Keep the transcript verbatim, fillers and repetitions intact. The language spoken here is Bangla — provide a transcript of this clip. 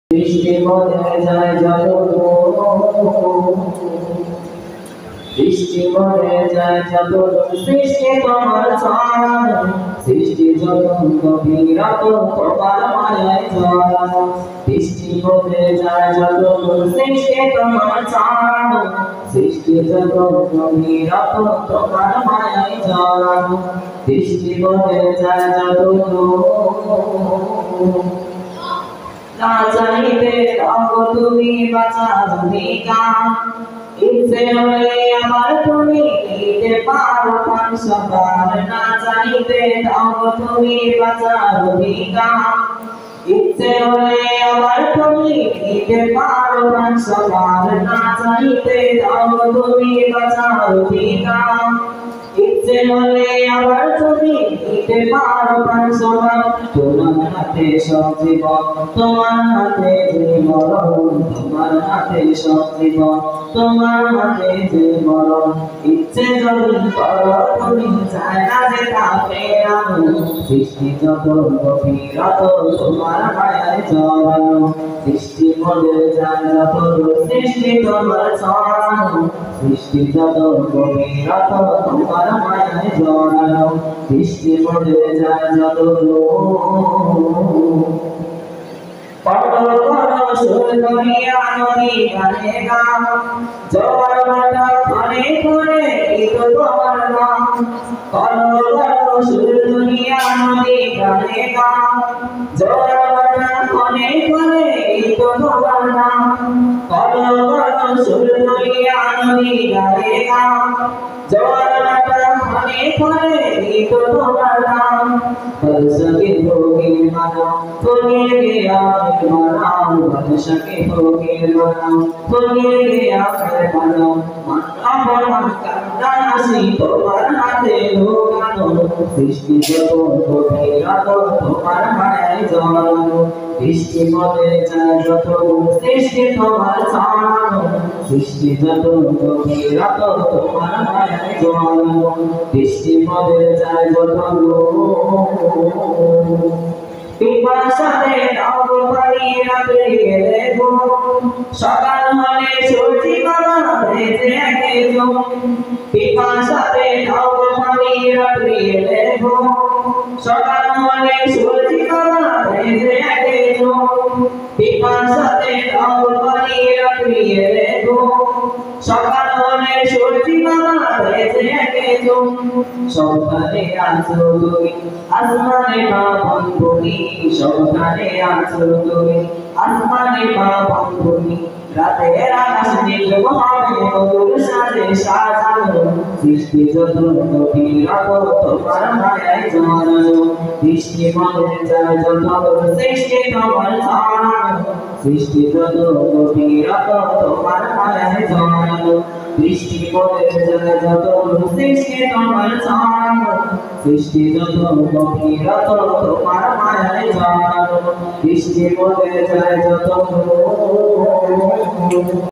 বৃষ্টি মনে যায় যত বৃষ্টি মনে যায় যত সৃষ্টি তোমার ছায়া সৃষ্টি যত গভীরত তোমার মায়ায় জড়া বৃষ্টি মনে যায় যত সৃষ্টি তোমার ছায়া সৃষ্টি যত গভীরত তোমার মায়ায় জড়া বৃষ্টি মনে যায় যত না চাইতে তবু তুমি বাঁচার অধিকার ইচ্ছে হলে আমার তুমি নিতে পারো প্রাণ সবার না চাইতে তবু তুমি বাঁচার অধিকার ইচ্ছে হলে আমার তুমি নিতে পারো প্রাণ সবার না চাইতে তবু তুমি বাঁচার অধিকার ইচ্ছে হলে আবার তুমি নিতে পারো প্রাণ সবার তোমার হাতে সব জীবন তোমার হাতে যে মরণ তোমার হাতে সব জীবন তোমার হাতে যে মরণ ইচ্ছে যদি করো তুমি চায় না যে তা ফেরানো সৃষ্টি যত গভীরত তোমার মায়ায় জড়ানো সৃষ্টি মনে যায় যত সৃষ্টি তোমার ছড়ানো সৃষ্টি যত গভীরত তোমার মায়ায় জড়ানো সৃষ্টি মনে যায় যত পড়ো পড়ো সুর করিয়া নদী গানে গান জোয়ার ভাটা ঘরে ঘরে গীত তোমার নাম পড়ো পড়ো সুর করিয়া নদী গানে গান জোয়ার ভাটা ঘরে ঘরে গীত তোমার নাম পড়ো পড়ো সুর করিয়া নদী গানে গান জোয়ার ভাটা ঘরে ঘরে গীত তোমার নাম বর্ষকে ভোগের মানো ভোগের গিয়া মানাও বর্ষকে ভোগের মানো ভোগের গিয়া মানো আমার মন কান্না হাসি তোমার হাতে লোকানো সৃষ্টি যত গভীরত তোমার মায়ায় জড়ানো বৃষ্টি মনে যায় যত সৃষ্টি তোমার ছড়ানো সৃষ্টি যত গভীরত তোমার মায়ায় জড়ানো বৃষ্টি মনে যায় যত পিপাসাতে নব পানিরা পেয়ে দেখো সকাল হলে সূর্যি বাবা ভেজে একে জম পিপাসাতে নব পানিরা পেয়ে দেখো সকাল হলে সূর্যি বাবা ভেজে একে জম পিপাসাতে নব পানিরা পেয়ে দেখো সকাল হলে সূর্যি বাবা ভেজে একে জম সকালে আছো তুমি আসমানে মা বন্ধুনি সকালে আছো তুমি আসমানে মা বন্ধুনি রাতের আকাশ নীল হবে মধুর সাজে সাজানো সৃষ্টি যত গভীরত তোমার মায়ায় জড়ানো বৃষ্টি মনে যায় যত সৃষ্টি তোমার ছড়ানো সৃষ্টি যত গভীরত তোমার মায়ায় জড়ানো বৃষ্টি মনে যায় যত সৃষ্টি তোমার ছড়ানো সৃষ্টি যত গভীরত তোমার মায়ায় জড়ানো বৃষ্টি মনে যায় যত